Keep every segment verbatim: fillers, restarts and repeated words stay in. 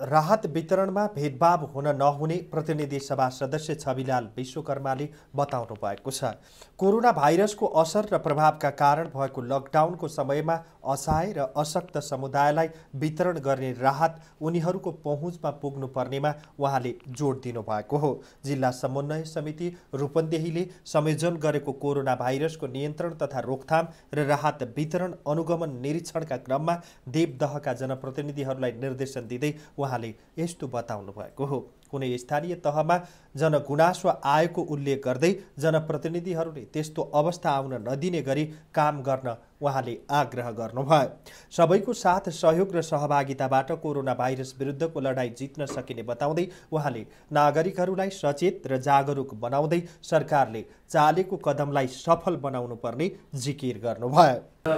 राहत वितरणमा भेदभाव हुन नहुने प्रतिनिधि सभा सदस्य छविलाल विश्वकर्माले बताउनु भएको छ। कोरोना भाइरसको असर र प्रभावका कारण भएको लकडाउनको समयमा असहाय र अशक्त समुदायलाई वितरण गर्ने राहत उनीहरूको पहुँचमा पुग्नुपर्नेमा उहाँले जोड दिनुभएको हो। जिल्ला समन्वय समिति रूपन्देहीले संयोजन गरेको कोरोना भाइरसको नियन्त्रण तथा रोकथाम र राहत वितरण अनुगमन निरीक्षणका क्रममा देवदहका जनप्रतिनिधिहरूलाई निर्देशन दिँदै उहाँले यस्तो बताउनु भएको हो। कुनै स्थानीय तहमा जनगुनासो आएको उल्लेख गर्दै जनप्रतिनिधिहरूले त्यस्तो अवस्था आउन नदिने गरी काम गर्न उहाँले आग्रह गर्नुभयो। सबैको साथ सहयोग र सहभागिताबाट कोरोना भाइरस विरुद्धको लडाईँ जित्न सकिने बताउँदै उहाँले नागरिकहरूलाई सचेत र जागरुक बनाउँदै सरकारले चालेको कदमलाई सफल बनाउनु पर्ने जिकिर गर्नुभयो।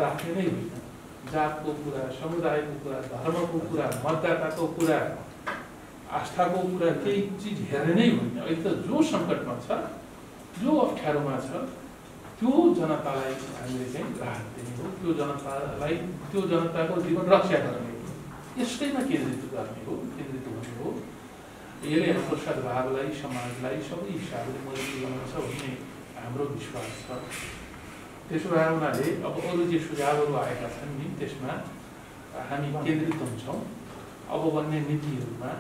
जातको कुरा, समुदायको कुरा, धर्मको कुरा, मतदाताको कुरा, आस्थाको कुरा केही चिज हेर्ने नै होइन। अहिले त जो सङ्कटमा छ, जो अप्ठ्यारोमा छ, त्यो जनतालाई हामीले चाहिँ राहत दिने हो, त्यो जनतालाई त्यो जनताको जीवन रक्षा गर्ने हो, यसैमा केन्द्रित गर्ने हो, केन्द्रित हुने हो। यसले हाम्रो सद्भावलाई, समाजलाई सबै हिसाबले मद्दत गर्नेछ भन्ने हाम्रो विश्वास छ। त्यसो भए उनीहरूले अब अरू जे सुझावहरू आएका छन् नि त्यसमा हामी केन्द्रित हुन्छौँ। अब बन्ने नीतिहरूमा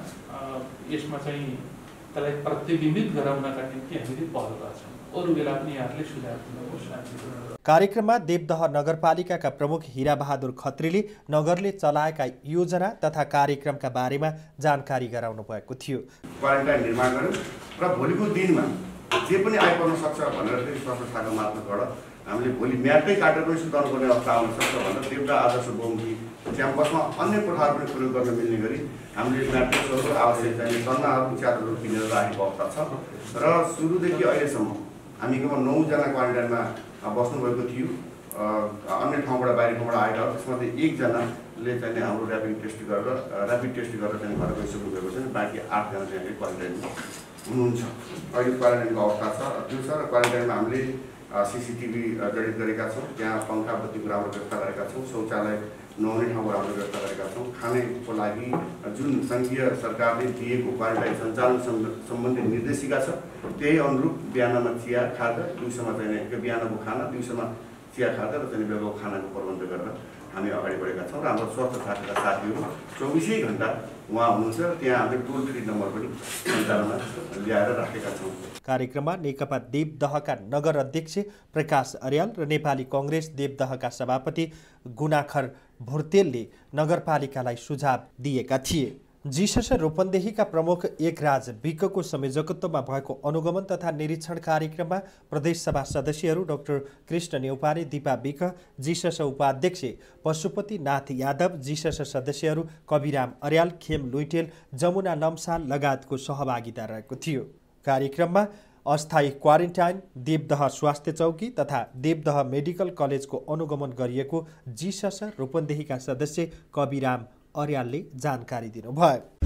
यसमा चाहिँ त्यसलाई प्रतिबिम्बित गराउनका निम्ति हामीले पहल गर्छौँ। अरू बेला पनि यहाँहरूले सुझाव दिनुहोस्। कार्यक्रममा देवदह नगरपालिकाका प्रमुख हिराबहादुर खत्रीले नगरले चलाएका योजना तथा कार्यक्रमका बारेमा जानकारी गराउनु भएको थियो। क्वारेन्टाइन निर्माण गर्यो र भोलिको दिनमा जे पनि आइपर्न सक्छ भनेर फेरि स्वास्थ्य शाखा मार्फतबाट हामीले भोलि म्याटै काटेर पनि सुताउनुपर्ने अवस्था आउन सक्छ भनेर देवदह आदर्श बहुमुखी क्याम्पसमा अन्य कोठाहरू पनि प्रयोग गर्न मिल्ने गरी हामीले म्याट्रिक्सहरू आवश्यक चाहिने तन्नाहरू च्यादरहरू किनेर राखेको अवस्था छ। र सुरुदेखि अहिलेसम्म हामीकोमा नौजना क्वारेन्टाइनमा बस्नुभएको थियो। अन्य ठाउँबाट बाहिर ठाउँबाट आएका हो, त्यसमध्ये एकजनाले चाहिँ हाम्रो ऱ्यापिड टेस्ट गरेर ऱ्यापिड टेस्ट गरेर चाहिँ घर गइसक्नु भएको छ। बाँकी आठजना चाहिँ क्वारेन्टाइनमा हुनुहुन्छ। अहिले क्वारेन्टाइनको अवस्था छ त्यो छ र क्वारेन्टाइनमा हामीले सिसिटिभी जडित गरेका छौँ। त्यहाँ पङ्खा बत्तीको राम्रो व्यवस्था गरेका छौँ। शौचालय नहुने ठाउँको राम्रो व्यवस्था गरेका छौँ। खानेको लागि जुन सङ्घीय सरकारले दिएको क्वारेन्टाइन सञ्चालन सम्बन्धी निर्देशिका छ त्यही अनुरूप बिहानमा चिया खाजा, दिउँसोमा चाहिँ बिहानको खाना, दिउँसोमा चिया खाजा र चाहिँ बेलुका खानाको प्रबन्ध गरेर हामी अगाडि बढेका छौँ। र हाम्रो स्वास्थ्य शाखाका साथीहरू चौबिसै घन्टा उहाँ हुनुहुन्छ र त्यहाँ हामीले टोल फ्री नम्बर पनि सञ्चालनमा ल्याएर राखेका छौँ। कार्यक्रममा नेकपा देवदहका नगर अध्यक्ष प्रकाश अर्याल र नेपाली कङ्ग्रेस देवदहका सभापति गुनाखर भुर्तेलले नगरपालिकालाई सुझाव दिएका थिए। जीसस रूपन्देहीका प्रमुख एकराज विकको संयोजकत्वमा भएको अनुगमन तथा निरीक्षण कार्यक्रममा प्रदेशसभा सदस्यहरू डाक्टर कृष्ण नेउपाने, दिपा विक, जीसस उपाध्यक्ष पशुपति नाथ यादव, जीसस सदस्यहरू कविराम अर्याल, खेम लुइटेल, जमुना नम्साल लगायतको सहभागिता रहेको थियो। कार्यक्रममा अस्थायी क्वारेन्टाइन, देवदह स्वास्थ्य चौकी तथा देवदह मेडिकल कलेजको अनुगमन गरिएको जीसस रूपन्देहीका सदस्य कविराम अर्यालले जानकारी दिनुभयो।